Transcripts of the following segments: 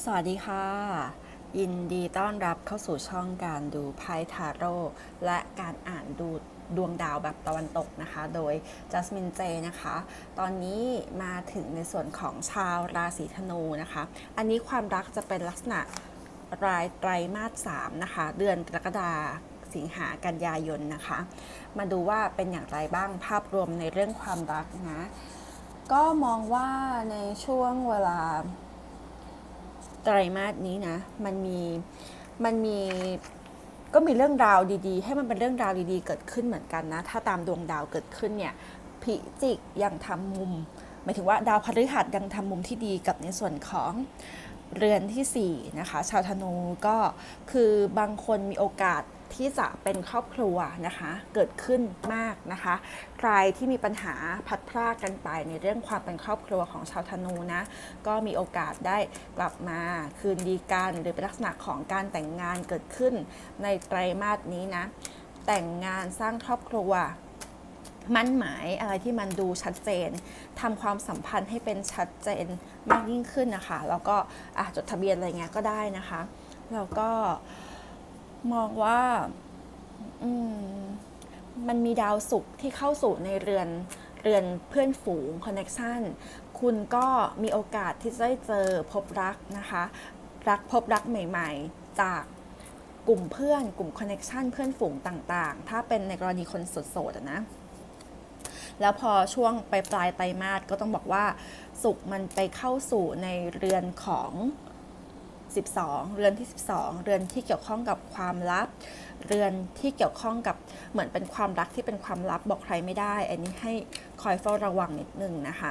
สวัสดีค่ะยินดีต้อนรับเข้าสู่ช่องการดูไพ่ทาโร่และการอ่านดูดวงดาวแบบตะวันตกนะคะโดยจัสมินเจนะคะตอนนี้มาถึงในส่วนของชาวราศีธนูนะคะอันนี้ความรักจะเป็นลักษณะรายไตรมาส3นะคะเดือนกรกฎาคมสิงหากันยายนนะคะมาดูว่าเป็นอย่างไรบ้างภาพรวมในเรื่องความรักนะก็มองว่าในช่วงเวลาไตรมาสนี้นะมันมีก็มีเรื่องราวดีๆให้มันเป็นเรื่องราวดีๆเกิดขึ้นเหมือนกันนะถ้าตามดวงดาวเกิดขึ้นเนี่ยพิจิกยังทำมุมหมายถึงว่าดาวพฤหัสยังทำมุมที่ดีกับในส่วนของเรือนที่4นะคะชาวธนูก็คือบางคนมีโอกาสที่จะเป็นครอบครัวนะคะเกิดขึ้นมากนะคะใครที่มีปัญหาพัดพรากกันไปในเรื่องความเป็นครอบครัวของชาวธนูนะก็มีโอกาสได้กลับมาคืนดีกันหรือเป็นลักษณะของการแต่งงานเกิดขึ้นในไตรมาสนี้นะแต่งงานสร้างครอบครัวมั่นหมายอะไรที่มันดูชัดเจนทำความสัมพันธ์ให้เป็นชัดเจนมากยิ่งขึ้นนะคะแล้วก็จดทะเบียนอะไรเงี้ยก็ได้นะคะแล้วก็มองว่ามันมีดาวศุกร์ที่เข้าสู่ในเรือนเพื่อนฝูงคอนเนคชั่นคุณก็มีโอกาสที่จะได้เจอพบรักนะคะพบรักใหม่ๆจากกลุ่มเพื่อนกลุ่มคอนเนคชั่นเพื่อนฝูงต่างๆถ้าเป็นในกรณีคนโสดๆนะแล้วพอช่วงปลายไตรมาสก็ต้องบอกว่าศุกร์มันไปเข้าสู่ในเรือนของ12เรือนที่12เรือนที่เกี่ยวข้องกับความลับเรือนที่เกี่ยวข้องกับเหมือนเป็นความรักที่เป็นความลับบอกใครไม่ได้อันนี้ให้คอยเฝ้าระวังนิดนึงนะคะ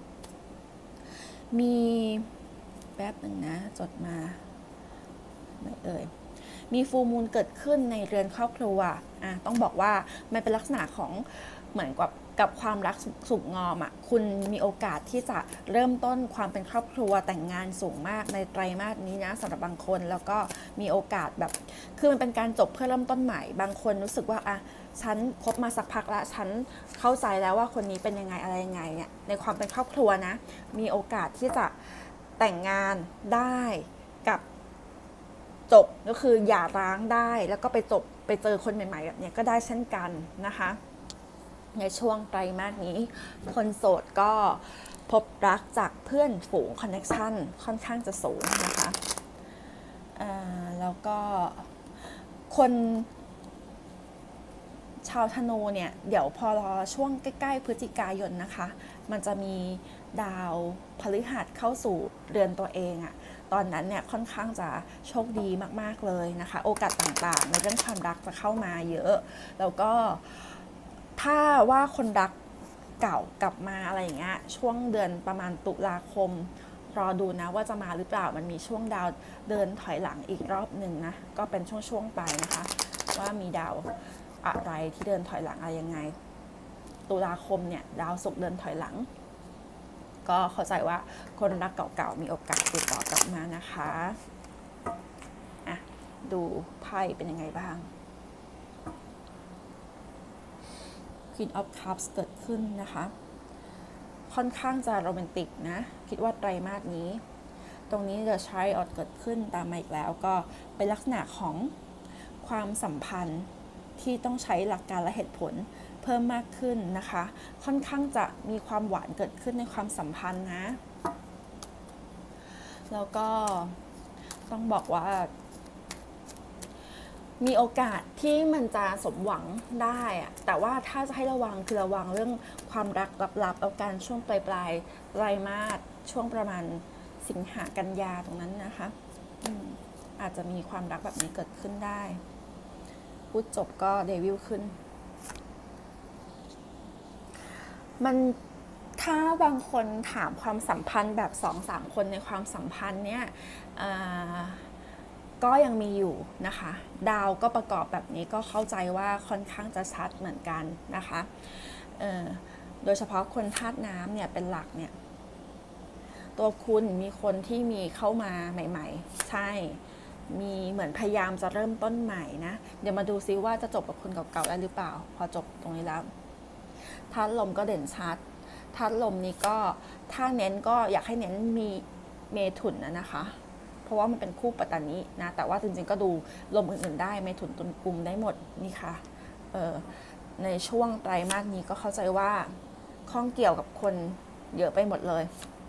มีแป๊บหนึ่งนะจดมาไม่เอ่ยมีฟูลมูนเกิดขึ้นในเรือนครอบครัวต้องบอกว่ามันเป็นลักษณะของเหมือนกับความรักสุขงอมคุณมีโอกาสที่จะเริ่มต้นความเป็นครอบครัวแต่งงานสูงมากในไตรมาสนี้นะสำหรับบางคนแล้วก็มีโอกาสแบบคือมันเป็นการจบเพื่อเริ่มต้นใหม่บางคนรู้สึกว่าฉันคบมาสักพักแล้วฉันเข้าใจแล้วว่าคนนี้เป็นยังไงอะไรยังไงเนี่ยในความเป็นครอบครัวนะมีโอกาสที่จะแต่งงานได้กับจบก็คือหย่าร้างได้แล้วก็ไปเจอคนใหม่ๆแบบนี้ก็ได้เช่นกันนะคะในช่วงไตรมาสนี้คนโสดก็พบรักจากเพื่อนฝูงคอนเนคชั่นค่อนข้างจะสูงนะคะแล้วก็คนชาวธนูเนี่ยเดี๋ยวพอรอช่วงใกล้ๆพฤศจิกายนนะคะมันจะมีดาวพฤหัสเข้าสู่เรือนตัวเองตอนนั้นเนี่ยค่อนข้างจะโชคดีมากๆเลยนะคะโอกาสต่างๆในเรื่องความรักจะเข้ามาเยอะแล้วก็ถ้าว่าคนรักเก่ากลับมาอะไรอย่างเงี้ยช่วงเดือนประมาณตุลาคมรอดูนะว่าจะมาหรือเปล่ามันมีช่วงดาวเดินถอยหลังอีกรอบหนึ่งนะก็เป็นช่วงไปนะคะว่ามีดาวอะไรที่เดินถอยหลังอะไรยังไงตุลาคมเนี่ยดาวศุกร์เดินถอยหลังก็เข้าใจว่าคนรักเก่าๆมีโอกาสติดต่อกลับมานะคะดูไพ่เป็นยังไงบ้าง Queen of Cups เกิดขึ้นนะคะค่อนข้างจะโรแมนติกนะคิดว่าไตรมาสนี้ตรงนี้ The Chariot เกิดขึ้นตามมาอีกแล้วก็เป็นลักษณะของความสัมพันธ์ที่ต้องใช้หลักการและเหตุผลเพิ่มมากขึ้นนะคะค่อนข้างจะมีความหวานเกิดขึ้นในความสัมพันธ์นะแล้วก็ต้องบอกว่ามีโอกาสที่มันจะสมหวังได้แต่ว่าถ้าจะให้ระวังคือระวังเรื่องความรักลับๆเอาการช่วงปลายไตรมาสช่วงประมาณสิงหากันยาตรงนั้นนะคะอาจจะมีความรักแบบนี้เกิดขึ้นได้พูดจบก็เดวิลขึ้นมันถ้าบางคนถามความสัมพันธ์แบบ 2-3 คนในความสัมพันธ์เนี่ยก็ยังมีอยู่นะคะดาวก็ประกอบแบบนี้ก็เข้าใจว่าค่อนข้างจะชัดเหมือนกันนะคะโดยเฉพาะคนธาตุน้ำเนี่ยเป็นหลักเนี่ยตัวคุณมีคนที่มีเข้ามาใหม่ๆใช่มีเหมือนพยายามจะเริ่มต้นใหม่นะเดี๋ยวมาดูซิว่าจะจบกับคนเก่าๆได้หรือเปล่าพอจบตรงนี้แล้วธาตุลมก็เด่นชัดธาตุลมนี้ก็ถ้าเน้นก็อยากให้เน้นมีเมถุนนะคะเพราะว่ามันเป็นคู่ปัตตานีนะแต่ว่าจริงๆก็ดูลมอื่นๆได้เมถุนตุลกุมได้หมดนี่ค่ะในช่วงไตรมาสนี้ก็เข้าใจว่าข้องเกี่ยวกับคนเยอะไปหมดเลย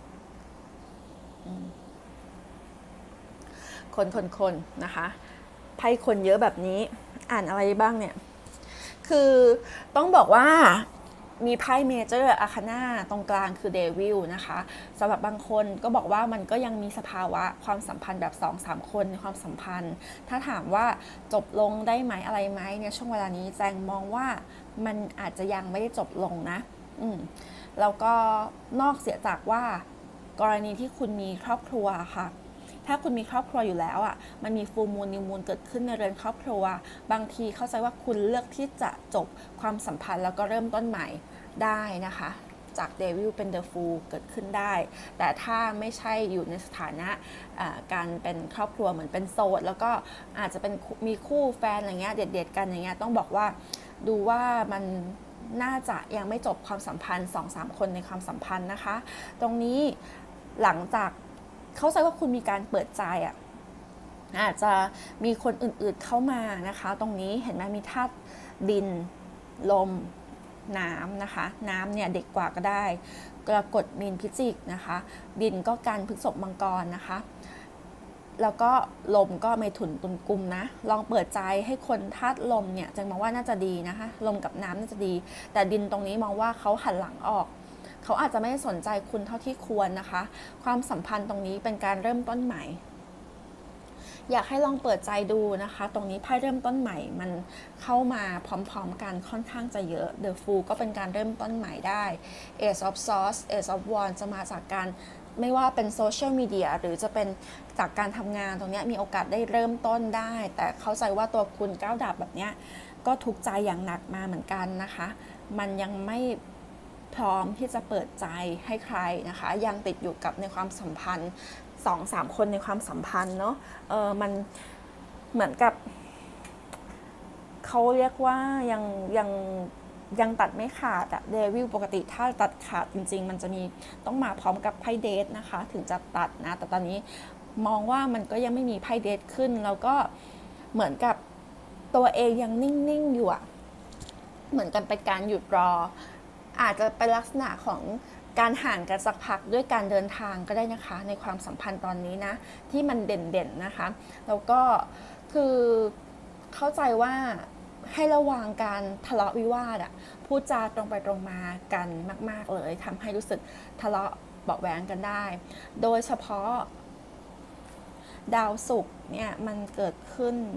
คนนะคะไพ่คนเยอะแบบนี้อ่านอะไรบ้างเนี่ยคือต้องบอกว่ามีไพ่เมเจอร์อาคาน่าตรงกลางคือเดวิลนะคะสำหรับบางคนก็บอกว่ามันก็ยังมีสภาวะความสัมพันธ์แบบ 2-3 คนในความสัมพันธ์ถ้าถามว่าจบลงได้ไหมอะไรไหมเนี่ยช่วงเวลานี้แจงมองว่ามันอาจจะยังไม่ได้จบลงนะแล้วก็นอกเสียจากว่ากรณีที่คุณมีครอบครัวค่ะถ้าคุณมีครอบครัวอยู่แล้วอ่ะมันมีฟูลมูนนิวมูนเกิดขึ้นในเรือนครอบครัวบางทีเข้าใจว่าคุณเลือกที่จะจบความสัมพันธ์แล้วก็เริ่มต้นใหม่ได้นะคะจากเดวิลเป็นเดอะฟูลเกิดขึ้นได้แต่ถ้าไม่ใช่อยู่ในสถานะการเป็นครอบครัวเหมือนเป็นโสดแล้วก็อาจจะเป็นมีคู่แฟนอะไรเงี้ยเด็ดๆกันอย่างเงี้ยต้องบอกว่าดูว่ามันน่าจะยังไม่จบความสัมพันธ์ 2-3 คนในความสัมพันธ์นะคะตรงนี้หลังจากเข้าใจว่าคุณมีการเปิดใจอาจจะมีคนอื่นๆเข้ามานะคะตรงนี้เห็นไหมมีธาตุดินลมน้ำนะคะน้ำเนี่ยเด็กกว่าก็ได้กรกฎมีนพิจิกนะคะดินก็กันพฤษภมังกรนะคะแล้วก็ลมก็เมถุนตุลกุมนะลองเปิดใจให้คนธาตุลมเนี่ยจังมองว่าน่าจะดีนะคะลมกับน้ำน่าจะดีแต่ดินตรงนี้มองว่าเขาหันหลังออกเขาอาจจะไม่สนใจคุณเท่าที่ควรนะคะความสัมพันธ์ตรงนี้เป็นการเริ่มต้นใหม่อยากให้ลองเปิดใจดูนะคะตรงนี้ไพ่เริ่มต้นใหม่มันเข้ามาพร้อมๆกันค่อนข้างจะเยอะ The Fool ก็เป็นการเริ่มต้นใหม่ได้ Ace of Swords Ace of Wands จะมาจากการไม่ว่าเป็นโซเชียลมีเดียหรือจะเป็นจากการทำงานตรงนี้มีโอกาสได้เริ่มต้นได้แต่เข้าใจว่าตัวคุณก้าวดาบแบบนี้ก็ทุกข์ใจอย่างหนักมาเหมือนกันนะคะมันยังไม่พร้อมที่จะเปิดใจให้ใครนะคะยังติดอยู่กับในความสัมพันธ์2-3 คนในความสัมพันธ์เนาะมันเหมือนกับเขาเรียกว่ายังตัดไม่ขาดอะเดวิลปกติถ้าตัดขาดจริงๆมันจะมีต้องมาพร้อมกับไพ่เดทนะคะถึงจะตัดนะแต่ตอนนี้มองว่ามันก็ยังไม่มีไพ่เดทขึ้นแล้วก็เหมือนกับตัวเองยังนิ่งๆอยู่อะเหมือนกันเป็นการหยุดรออาจจะเป็นลักษณะของการห่างกันสักพักด้วยการเดินทางก็ได้นะคะในความสัมพันธ์ตอนนี้นะที่มันเด่นๆนะคะแล้วก็คือเข้าใจว่าให้ระวังการทะเลาะวิวาทพูดจาตรงไปตรงมากันมากๆเลยทำให้รู้สึกทะเลาะเบาะแว้งกันได้โดยเฉพาะดาวศุกร์เนี่ยมันเกิดขึ้น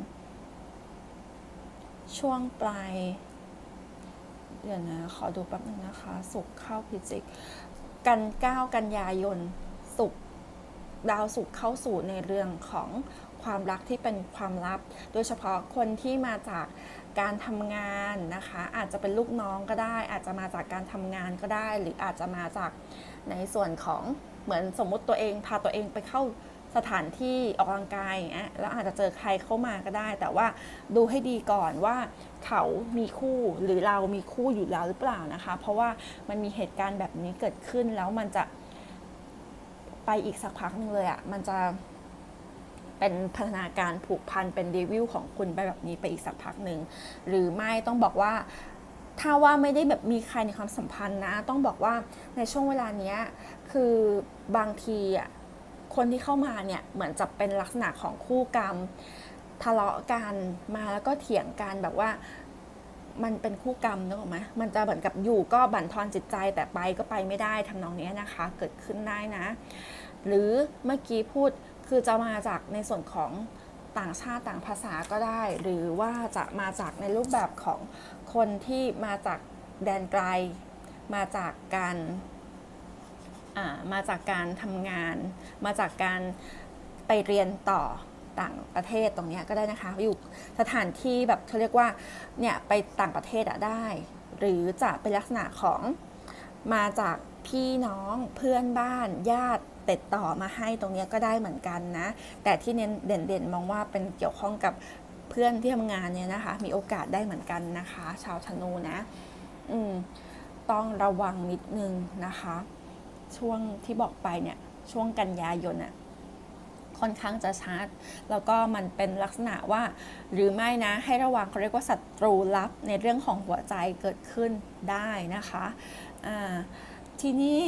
ช่วงปลายเดี๋ยวนะขอดูแป๊บนึงนะคะศุกร์เข้าพิจิกกัน9 กันยายนศุกร์ดาวศุกร์เข้าสู่ในเรื่องของความรักที่เป็นความลับโดยเฉพาะคนที่มาจากการทำงานนะคะอาจจะเป็นลูกน้องก็ได้อาจจะมาจากการทำงานก็ได้หรืออาจจะมาจากในส่วนของเหมือนสมมุติตัวเองพาตัวเองไปเข้าสถานที่ออกกำลังกายอย่างเงี้ยแล้วอาจจะเจอใครเข้ามาก็ได้แต่ว่าดูให้ดีก่อนว่าเขามีคู่หรือเรามีคู่อยู่แล้วหรือเปล่านะคะเพราะว่ามันมีเหตุการณ์แบบนี้เกิดขึ้นแล้วมันจะไปอีกสักพักนึงเลยมันจะเป็นพัฒนาการผูกพันเป็นเดวิลของคุณไปแบบนี้ไปอีกสักพักหนึ่งหรือไม่ต้องบอกว่าถ้าว่าไม่ได้แบบมีใครในความสัมพันธ์นะต้องบอกว่าในช่วงเวลานี้คือบางทีคนที่เข้ามาเนี่ยเหมือนจะเป็นลักษณะของคู่กรรมทะเลาะกันมาแล้วก็เถียงกันแบบว่ามันเป็นคู่กรรมนึกออกไหมมันจะเหมือนกับอยู่ก็บั่นทอนจิตใจแต่ไปก็ไปไม่ได้ทำนองนี้นะคะเกิดขึ้นได้นะหรือเมื่อกี้พูดคือจะมาจากในส่วนของต่างชาติต่างภาษาก็ได้หรือว่าจะมาจากในรูปแบบของคนที่มาจากแดนไกลมาจากการทำงานมาจากการไปเรียนต่อต่างประเทศตรงนี้ก็ได้นะคะอยู่สถานที่แบบเขาเรียกว่าเนี่ยไปต่างประเทศได้หรือจะเป็นลักษณะของมาจากพี่น้องเพื่อนบ้านญาติติดต่อมาให้ตรงนี้ก็ได้เหมือนกันนะแต่ที่เน้นเด่นๆมองว่าเป็นเกี่ยวข้องกับเพื่อนที่ทำงานเนี่ยนะคะมีโอกาสได้เหมือนกันนะคะชาวธนูนะต้องระวังนิดนึงนะคะช่วงที่บอกไปเนี่ยช่วงกันยายนค่อนข้างจะชัดแล้วก็มันเป็นลักษณะว่าหรือไม่นะให้ระวังเขาเรียกว่าศัตรูลับในเรื่องของหัวใจเกิดขึ้นได้นะคะทีนี้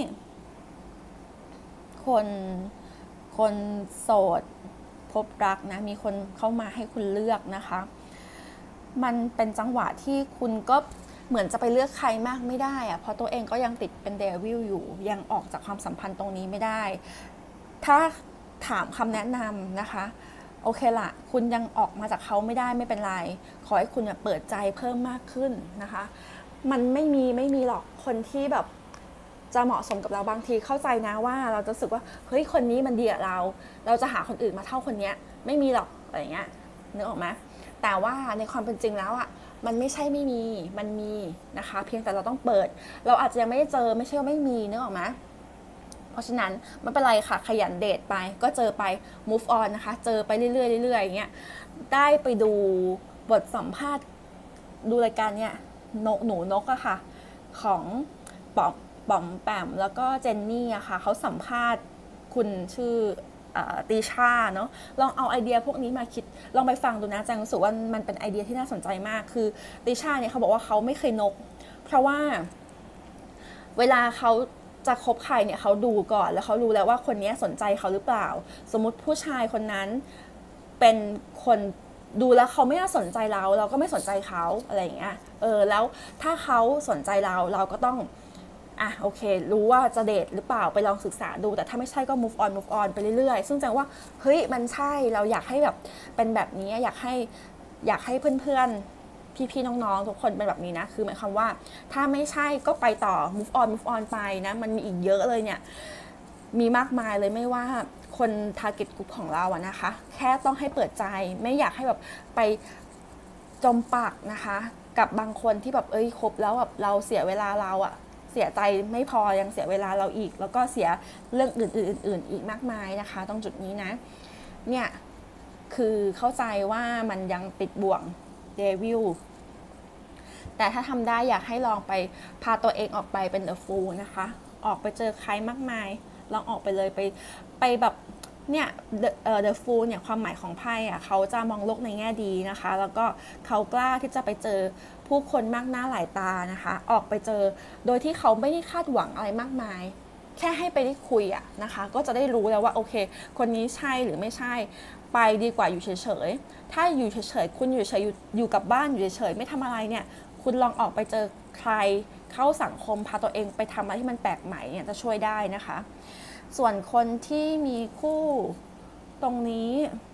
คนโสดพบรักนะมีคนเข้ามาให้คุณเลือกนะคะมันเป็นจังหวะที่คุณก็เหมือนจะไปเลือกใครมากไม่ได้อะเพราะตัวเองก็ยังติดเป็นเดวิลอยู่ยังออกจากความสัมพันธ์ตรงนี้ไม่ได้ถ้าถามคำแนะนำนะคะโอเคละคุณยังออกมาจากเขาไม่ได้ไม่เป็นไรขอให้คุณเปิดใจเพิ่มมากขึ้นนะคะมันไม่มีหรอกคนที่แบบจะเหมาะสมกับเราบางทีเข้าใจนะว่าเราจะรู้สึกว่าเฮ้ยคนนี้มันดีกับเราจะหาคนอื่นมาเท่าคนนี้ไม่มีหรอกอะไรเงี้ยนึกออกไหมแต่ว่าในความเป็นจริงแล้วอ่ะมันไม่ใช่ไม่มีมันมีนะคะเพียงแต่เราต้องเปิดเราอาจจะยังไม่ได้เจอไม่ใช่ว่าไม่มีนึกออกไหมเพราะฉะนั้นไม่เป็นไรค่ะขยันเดทไปก็เจอไป move on นะคะเจอไปเรื่อยๆอย่างเงี้ยได้ไปดูบทสัมภาษณ์ดูรายการเนี้ยหนูนกอะค่ะของป๋อมแปมแล้วก็เจนนี่อะค่ะเขาสัมภาษณ์คุณชื่อติชาเนาะลองเอาไอเดียพวกนี้มาคิดลองไปฟังดูนะแจงรู้สึกว่ามันเป็นไอเดียที่น่าสนใจมากคือติชาเนี่ยเขาบอกว่าเขาไม่เคยนกเพราะว่าเวลาเขาจะคบใครเนี่ยเขาดูก่อนแล้วเขารู้แล้วว่าคนนี้สนใจเขาหรือเปล่าสมมติผู้ชายคนนั้นเป็นคนดูแล้วเขาไม่น่าสนใจเราก็ไม่สนใจเขาอะไรอย่างเงี้ยแล้วถ้าเขาสนใจเราก็ต้องโอเครู้ว่าจะเดทหรือเปล่าไปลองศึกษาดูแต่ถ้าไม่ใช่ก็ move on ไปเรื่อยๆซึ่งแจ้งว่าเฮ้ยมันใช่เราอยากให้แบบเป็นแบบนี้อยากให้เพื่อนๆพี่ๆน้องๆทุกคนเป็นแบบนี้นะคือหมายความว่าถ้าไม่ใช่ก็ไปต่อ move on ไปนะมันมีอีกเยอะเลยเนี่ยมีมากมายเลยไม่ว่าคน target group ของเราอะนะคะแค่ต้องให้เปิดใจไม่อยากให้แบบไปจมปักนะคะกับบางคนที่แบบคบแล้วแบบเราเสียเวลาเราอะเสียใจไม่พอยังเสียเวลาเราอีกแล้วก็เสียเรื่องอื่นอีกมากมายนะคะตรงจุดนี้นะเนี่ยคือเข้าใจว่ามันยังติดบ่วงเดวิลแต่ถ้าทำได้อยากให้ลองไปพาตัวเองออกไปเป็นเดอะฟูลนะคะออกไปเจอใครมากมายลองออกไปเลยไปแบบเนี่ยthe fool เนี่ยความหมายของไพ่อะเขาจะมองโลกในแง่ดีนะคะแล้วก็เขากล้าที่จะไปเจอผู้คนมากหน้าหลายตานะคะออกไปเจอโดยที่เขาไม่ได้คาดหวังอะไรมากมายแค่ให้ไปได้คุยอะนะคะก็จะได้รู้แล้วว่าโอเคคนนี้ใช่หรือไม่ใช่ไปดีกว่าอยู่เฉยๆถ้าอยู่เฉยๆคุณอยู่เฉยอยู่กับบ้านอยู่เฉยๆไม่ทำอะไรเนี่ยคุณลองออกไปเจอใครเข้าสังคมพาตัวเองไปทำอะไรที่มันแปลกใหม่เนี่ยจะช่วยได้นะคะส่วนคนที่มีคู่ตรงนี้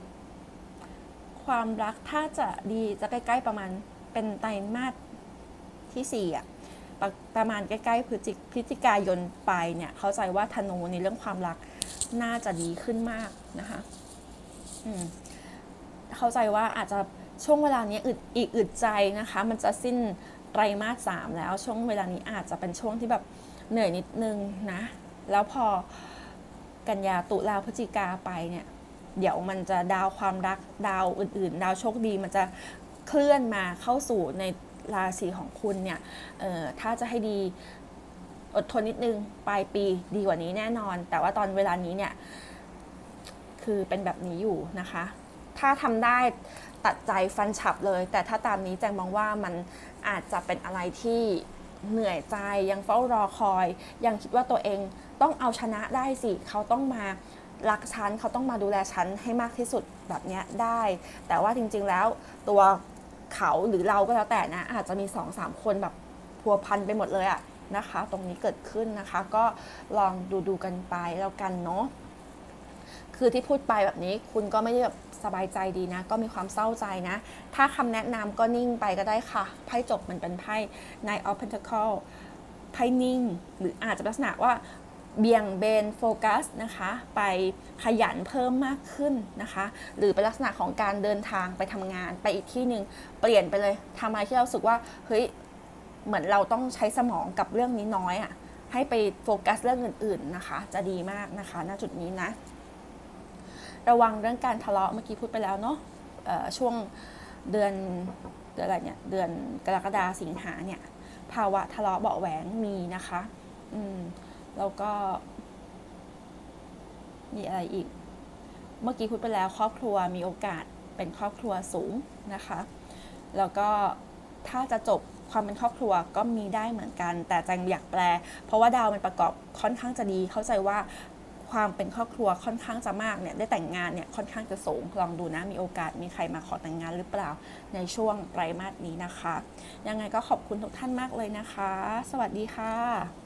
ความรักถ้าจะดีจะใกล้ๆประมาณเป็นไตรมาสที่4อะประมาณใกล้ๆพฤศจิกายนไปเนี่ยเข้าใจว่าธนูในเรื่องความรักน่าจะดีขึ้นมากนะคะเข้าใจว่าอาจจะช่วงเวลานี้อึดใจนะคะมันจะสิ้นไตรมาส3แล้วช่วงเวลานี้อาจจะเป็นช่วงที่แบบเหนื่อยนิดนึงนะแล้วพอกันยาตุลาพฤศจิกาไปเนี่ยเดี๋ยวมันจะดาวความรักดาวอื่นๆดาวโชคดีมันจะเคลื่อนมาเข้าสู่ในราศีของคุณเนี่ยถ้าจะให้ดีอดทนนิดนึงปลายปีดีกว่านี้แน่นอนแต่ว่าตอนเวลานี้เนี่ยคือเป็นแบบนี้อยู่นะคะถ้าทำได้ตัดใจฟันฉับเลยแต่ถ้าตามนี้แจงมองว่ามันอาจจะเป็นอะไรที่เหนื่อยใจยังเฝ้ารอคอยยังคิดว่าตัวเองต้องเอาชนะได้สิเขาต้องมารักฉันเขาต้องมาดูแลฉันให้มากที่สุดแบบนี้ได้แต่ว่าจริงๆแล้วตัวเขาหรือเราก็แล้วแต่นะอาจจะมี 2-3 คนแบบพัวพันไปหมดเลยอะนะคะตรงนี้เกิดขึ้นนะคะก็ลองดูกันไปแล้วกันเนาะคือที่พูดไปแบบนี้คุณก็ไม่ได้แบบสบายใจดีนะก็มีความเศร้าใจนะถ้าคำแนะนำก็นิ่งไปก็ได้ค่ะไพ่จบมันเป็นไพ่ Knight of Pentacles ไพ่นิ่งหรืออาจจะลักษณะว่าเบี่ยงเบนโฟกัสนะคะไปขยันเพิ่มมากขึ้นนะคะหรือเป็นลักษณะของการเดินทางไปทำงานไปอีกที่หนึ่งเปลี่ยนไปเลยทำอะไรที่เราสึกว่าเฮ้ยเหมือนเราต้องใช้สมองกับเรื่องนี้น้อยอ่ะให้ไปโฟกัสเรื่องอื่นๆนะคะจะดีมากนะคะณจุดนี้นะระวังเรื่องการทะเลาะเมื่อกี้พูดไปแล้วเนาะช่วงเดือนอะไรเนี่ยเดือนกรกฎาคมสิงหาเนี่ยภาวะทะเลาะเบาะแหวงมีนะคะแล้วก็มีอะไรอีกเมื่อกี้พูดไปแล้วครอบครัวมีโอกาสเป็นครอบครัวสูงนะคะแล้วก็ถ้าจะจบความเป็นครอบครัวก็มีได้เหมือนกันแต่จังอยากแปลเพราะว่าดาวมันประกอบค่อนข้างจะดีเข้าใจว่าความเป็นครอบครัวค่อนข้างจะมากเนี่ยได้แต่งงานเนี่ยค่อนข้างจะสูงลองดูนะมีโอกาสมีใครมาขอแต่งงานหรือเปล่าในช่วงไตรมาสนี้นะคะยังไงก็ขอบคุณทุกท่านมากเลยนะคะสวัสดีค่ะ